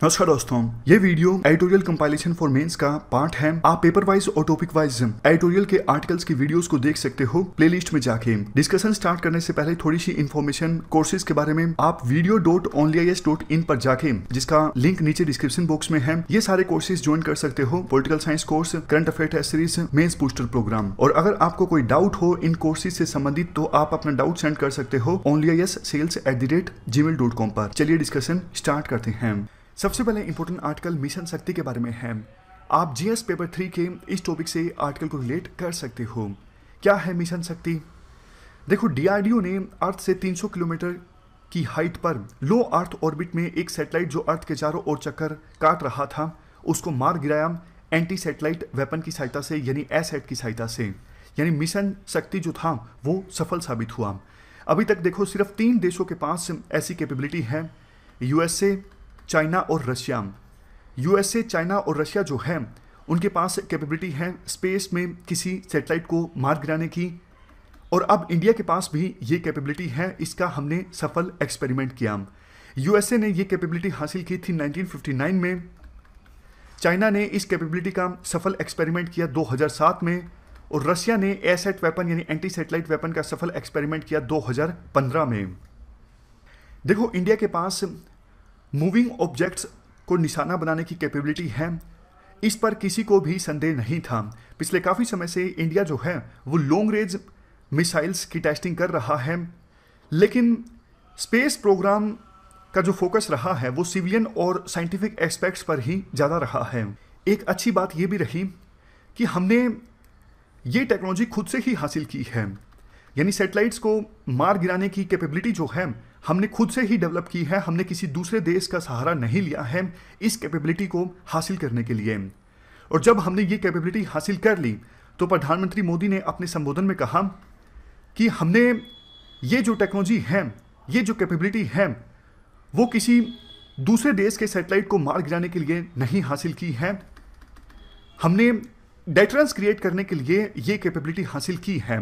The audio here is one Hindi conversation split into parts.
नमस्कार दोस्तों, ये video editorial compilation for mains का पार्ट है। आप पेपर वाइज और टॉपिक वाइज एडिटोरियल के आर्टिकल्स की वीडियोस को देख सकते हो प्लेलिस्ट में जाके। डिस्कशन स्टार्ट करने से पहले थोड़ी सी इन्फॉर्मेशन कोर्सेज के बारे में। आप video.onlyis.in पर जाके, जिसका लिंक नीचे डिस्क्रिप्शन बॉक्स में है, ये सारे कोर्सेज ज्वाइन कर सकते हो। Political science course, current affair test series, mains booster programme. और अगर आपको कोई डाउट हो इन कोर्सेज से संबंधित तो आप अपना डाउट सेंड कर सकते हो onlyissales@gmail.com पर। चलिए डिस्कशन स्टार्ट करते हैं। सबसे पहले इंपॉर्टेंट आर्टिकल मिशन शक्ति के बारे में है। आप जीएस पेपर 3 के इस टॉपिक से आर्टिकल को रिलेट कर सकते हो। क्या है मिशन शक्ति? देखो, डीआरडीओ ने अर्थ से 300 किलोमीटर की हाइट पर लो अर्थ ऑर्बिट में एक सैटेलाइट जो अर्थ के चारों ओर चक्कर काट रहा था उसको मार गिराया एंटी सैटेलाइट वेपन की सहायता से, यानी एसैट की सहायता से। यानी मिशन शक्ति जो था वो सफल साबित हुआ। अभी तक देखो सिर्फ 3 देशों के पास ऐसी कैपेबिलिटी है, यूएसए, चाइना और रशिया। यूएसए, चाइना और रशिया जो है उनके पास कैपेबिलिटी है स्पेस में किसी सैटेलाइट को मार गिराने की, और अब इंडिया के पास भी ये कैपेबिलिटी है। इसका हमने सफल एक्सपेरिमेंट किया। यूएसए ने ये कैपेबिलिटी हासिल की थी 1959 में। चाइना ने इस कैपेबिलिटी का सफल एक्सपेरिमेंट किया 2007 में, और रशिया ने एसैट वेपन यानी एंटी सैटेलाइट वेपन का सफल एक्सपेरिमेंट किया 2015 में। देखो, इंडिया के पास मूविंग ऑब्जेक्ट्स को निशाना बनाने की कैपेबिलिटी है, इस पर किसी को भी संदेह नहीं था। पिछले काफ़ी समय से इंडिया जो है वो लॉन्ग रेंज मिसाइल्स की टेस्टिंग कर रहा है, लेकिन स्पेस प्रोग्राम का जो फोकस रहा है वो सिविलियन और साइंटिफिक एस्पेक्ट्स पर ही ज़्यादा रहा है। एक अच्छी बात ये भी रही कि हमने ये टेक्नोलॉजी खुद से ही हासिल की है, यानी सैटेलाइट्स को मार गिराने की कैपेबिलिटी जो है हमने खुद से ही डेवलप की है। हमने किसी दूसरे देश का सहारा नहीं लिया है इस कैपेबिलिटी को हासिल करने के लिए। और जब हमने ये कैपेबिलिटी हासिल कर ली तो प्रधानमंत्री मोदी ने अपने संबोधन में कहा कि हमने ये जो टेक्नोलॉजी है, ये जो कैपेबिलिटी है, वो किसी दूसरे देश के सैटेलाइट को मार गिराने के लिए नहीं हासिल की है। हमने डेटरेंस क्रिएट करने के लिए ये कैपेबिलिटी हासिल की है,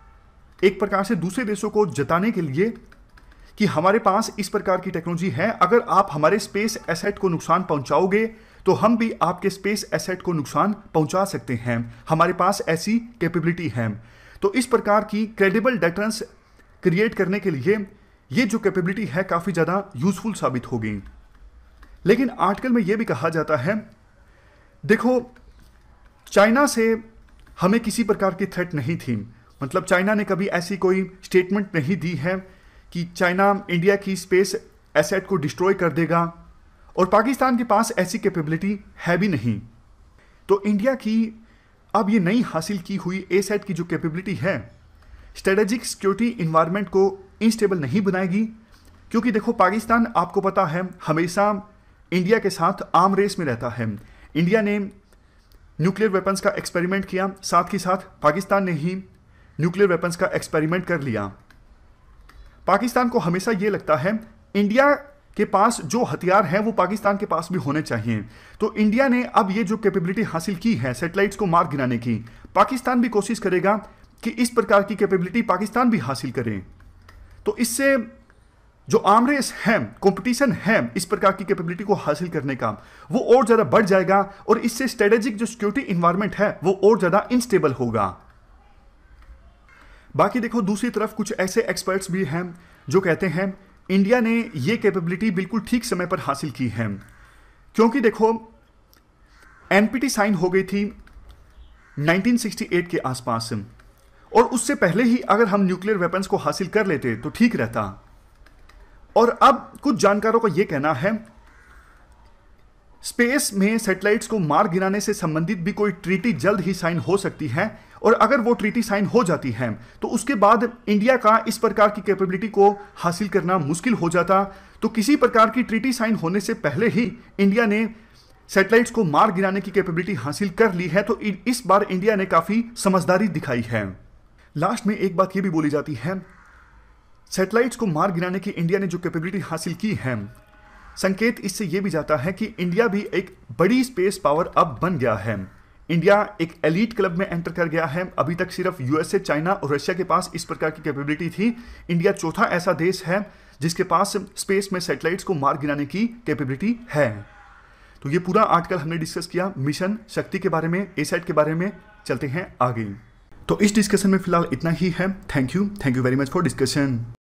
एक प्रकार से दूसरे देशों को जताने के लिए कि हमारे पास इस प्रकार की टेक्नोलॉजी है। अगर आप हमारे स्पेस एसेट को नुकसान पहुंचाओगे तो हम भी आपके स्पेस एसेट को नुकसान पहुंचा सकते हैं। हमारे पास ऐसी कैपेबिलिटी है। तो इस प्रकार की क्रेडिबल डेटरेंस क्रिएट करने के लिए ये जो कैपेबिलिटी है काफ़ी ज़्यादा यूजफुल साबित होगी। लेकिन आर्टिकल में यह भी कहा जाता है, देखो, चाइना से हमें किसी प्रकार की थ्रेट नहीं थी। मतलब चाइना ने कभी ऐसी कोई स्टेटमेंट नहीं दी है कि चाइना इंडिया की स्पेस एसेट को डिस्ट्रॉय कर देगा, और पाकिस्तान के पास ऐसी कैपेबिलिटी है भी नहीं। तो इंडिया की अब ये नई हासिल की हुई एसेट की जो कैपेबिलिटी है स्ट्रेटेजिक सिक्योरिटी इन्वायरमेंट को इनस्टेबल नहीं बनाएगी, क्योंकि देखो पाकिस्तान आपको पता है हमेशा इंडिया के साथ आर्म रेस में रहता है। इंडिया ने न्यूक्लियर वेपन्स का एक्सपेरिमेंट किया, साथ ही साथ पाकिस्तान ने ही न्यूक्लियर वेपन्स का एक्सपेरिमेंट कर लिया। पाकिस्तान को हमेशा ये लगता है इंडिया के पास जो हथियार हैं वो पाकिस्तान के पास भी होने चाहिए। तो इंडिया ने अब ये जो कैपेबिलिटी हासिल की है सैटेलाइट्स को मार गिराने की, पाकिस्तान भी कोशिश करेगा कि इस प्रकार की कैपेबिलिटी पाकिस्तान भी हासिल करे। तो इससे जो आर्म रेस है, कंपटीशन है इस प्रकार की कैपेबिलिटी को हासिल करने का, वो और ज़्यादा बढ़ जाएगा, और इससे स्ट्रेटेजिक जो सिक्योरिटी इन्वायरमेंट है वो और ज़्यादा इनस्टेबल होगा। बाकी देखो, दूसरी तरफ कुछ ऐसे एक्सपर्ट्स भी हैं जो कहते हैं इंडिया ने ये कैपेबिलिटी बिल्कुल ठीक समय पर हासिल की है, क्योंकि देखो एनपीटी साइन हो गई थी 1968 के आसपास, और उससे पहले ही अगर हम न्यूक्लियर वेपन्स को हासिल कर लेते तो ठीक रहता। और अब कुछ जानकारों का यह कहना है स्पेस में सैटेलाइट्स को मार गिराने से संबंधित भी कोई ट्रीटी जल्द ही साइन हो सकती है, और अगर वो ट्रीटी साइन हो जाती है तो उसके बाद इंडिया का इस प्रकार की कैपेबिलिटी को हासिल करना मुश्किल हो जाता। तो किसी प्रकार की ट्रीटी साइन होने से पहले ही इंडिया ने सैटेलाइट्स को मार गिराने की कैपेबिलिटी हासिल कर ली है। तो इस बार इंडिया ने काफ़ी समझदारी दिखाई है। लास्ट में एक बात ये भी बोली जाती है, सैटेलाइट्स को मार गिराने की इंडिया ने जो कैपेबिलिटी हासिल की है, संकेत इससे यह भी जाता है कि इंडिया भी एक बड़ी स्पेस पावर अब बन गया है। इंडिया एक एलीट क्लब में एंटर कर गया है। अभी तक सिर्फ यूएसए, चाइना और रशिया के पास इस प्रकार की कैपेबिलिटी थी। इंडिया चौथा ऐसा देश है जिसके पास स्पेस में सैटेलाइट्स को मार गिराने की कैपेबिलिटी है। तो ये पूरा आर्टिकल हमने डिस्कस किया मिशन शक्ति के बारे में, एसैट के बारे में। चलते हैं आगे। तो इस डिस्कशन में फिलहाल इतना ही है। Thank you very much for discussion.